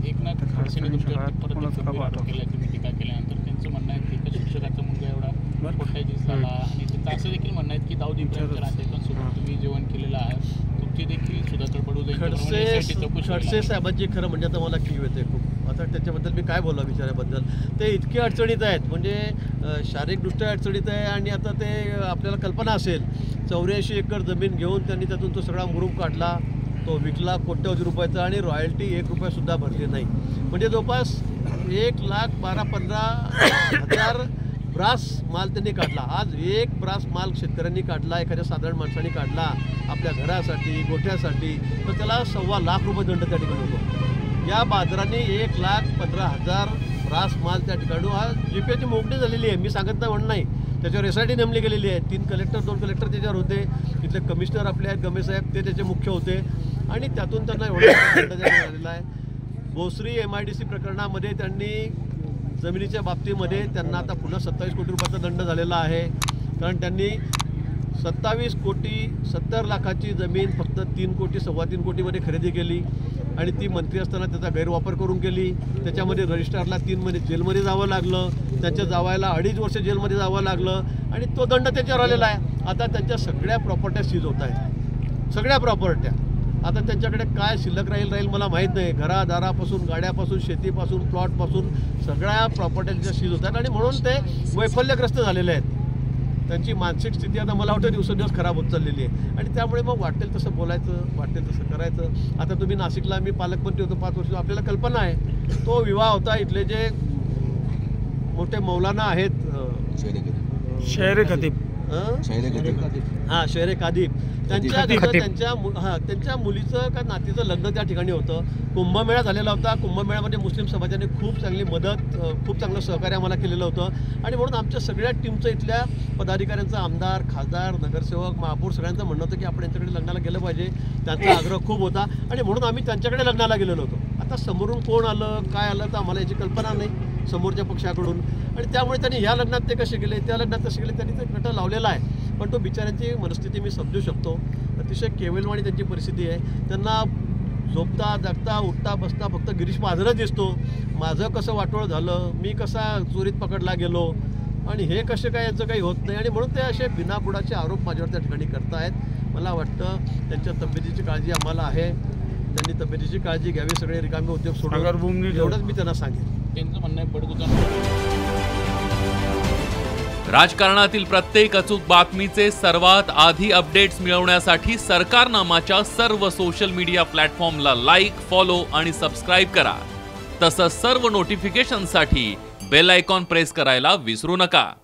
एकनाथ खडसेंनी तुमच्यावरती परत एक गंभीर आरोप केला तुम्ही टीका केल्यानंतर त्यांचं म्हणणं आहे की एका शिक्षकाचा मुलगा एवढा कोट्याधीश झाला आणि त्यांचं असं देखील म्हणणं आहे की दाऊद इब्राहिमच्या नातेवाईकांसोबत तुम्ही जेवण केलेलं आहे, तुमची देखील सुधाकर बडू खडसे साहेबांची खरं म्हणजे आता मला कीव येते खूप. आता त्याच्याबद्दल मी काय बोलावं विचाराबद्दल. ते इतके अडचणीत आहेत म्हणजे शारीरिकदृष्ट्या अडचणीत आहे आणि आता ते आपल्याला कल्पना असेल 84 एकर जमीन घेऊन त्यांनी त्यातून तो सगळा मुरूम काढला, तो विकला कोट्यवधी रुपयाचा आणि रॉयल्टी 1 रुपयासुद्धा भरली नाही. म्हणजे जवळपास 1,12,15,000 ब्रास माल त्यांनी काढला. आज एक ब्रास माल शेतकऱ्यांनी काढला, एखाद्या साधारण माणसाने काढला आपल्या घरासाठी गोठ्यासाठी, तर त्याला 1.25 लाख रुपये दंड त्या ठिकाणी होतो. या बाजाराने 1,15,000 ब्रास माल त्या ठिकाणी आज जीपीची मोकळी झालेली आहे. मी सांगत नाही म्हणून नाही, त्याच्यावर SIT नेमली गेलेली आहे. 3 कलेक्टर 2 कलेक्टर त्याच्यावर होते. इथले कमिशनर आपले आहेत गमेसाहेब, ते त्याचे मुख्य होते आणि त्यातून त्यांना एवढा दंड झालेला आहे. भोसरी MIDC प्रकरणामध्ये त्यांनी जमिनीच्या बाबतीमध्ये त्यांना आता पुन्हा 27 कोटी रुपयाचा दंड झालेला आहे. कारण त्यांनी 27 कोटी 70 लाखाची जमीन फक्त 3 कोटी 3.25 कोटीमध्ये खरेदी केली आणि ती मंत्री असताना त्याचा गैरवापर करून केली. त्याच्यामध्ये रजिस्ट्रारला 3 महिने जेलमध्ये जावं लागलं, त्यांच्या जावायला 2.5 वर्ष जेलमध्ये जावं लागलं आणि तो दंड त्याच्यावर आलेला आहे. आता त्यांच्या सगळ्या प्रॉपर्ट्या सीज होत आहेत, सगळ्या प्रॉपर्ट्या. आता त्यांच्याकडे काय शिल्लक राहील मला माहीत नाही. घरादारापासून गाड्यापासून शेतीपासून प्लॉटपासून सगळ्या प्रॉपर्ट्या त्यांच्या सीज होत आहेत आणि म्हणून ते वैफल्यग्रस्त झालेले आहेत. त्यांची मानसिक स्थिती आता मला वाटतं दिवसेंदिवस खराब होत चाललेली आहे आणि त्यामुळे मग वाटेल तसं बोलायचं, वाटेल तसं करायचं. आता तुम्ही नाशिकला मी पालकमंत्री होतो 5 वर्ष, आपल्याला कल्पना आहे तो विवाह होता. इथले जे मोठे मौलाना आहेत शहरे खतीब शहरे कादीब, त्यांच्या मुलीचं का नातीचं लग्न त्या ठिकाणी होतं. कुंभमेळा झालेला होता. कुंभमेळ्यामध्ये मुस्लिम समाजाने खूप चांगली मदत, खूप चांगलं सहकार्य आम्हाला केलेलं होतं आणि म्हणून आमच्या सगळ्या टीमचं इथल्या पदाधिकाऱ्यांचं, आमदार, खासदार, नगरसेवक, महापौर सगळ्यांचं म्हणणं होतं की आपण यांच्याकडे लग्नाला गेलं पाहिजे. त्यांचा आग्रह खूप होता आणि म्हणून आम्ही त्यांच्याकडे लग्नाला गेलेलो होतो. आता समोरून कोण आलं काय आलं तर आम्हाला याची कल्पना नाही समोरच्या पक्षाकडून आणि त्यामुळे त्यांनी ह्या लग्नात ते कसे गेले, त्या लग्नात कसे गेले, त्यांनी ते कटा लावलेला आहे. पण तो बिचाऱ्यांची मनस्थिती मी समजू शकतो. अतिशय केविलवाणी त्यांची परिस्थिती आहे. त्यांना झोपता जागता उठता बसता फक्त गिरीश महाजनच दिसतो. माझं कसं वाटोळ झालं, मी कसा चोरीत पकडला गेलो आणि हे कसे काय याचं काही होत नाही आणि म्हणून ते असे बिनाबुडाचे आरोप माझ्यावर त्या ठिकाणी करतायत. मला वाटतं त्यांच्या तब्येतीची काळजी आम्हाला आहे, त्यांनी तब्येतीची काळजी घ्यावी, सगळे रिकामे उद्योग सोडून, एवढंच मी त्यांना सांगेन. त्यांचं म्हणणं आहे बडगुजर. राजकारणातील प्रत्येक अचूक बातमीचे सर्वात आधी अपडेट्स मिळवण्यासाठी सरकारनामाच्या सर्व सोशल मीडिया प्लॅटफॉर्मला लाईक, फॉलो आणि सबस्क्राईब करा. तसंच सर्व नोटिफिकेशनसाठी बेल आयकॉन प्रेस करायला विसरू नका.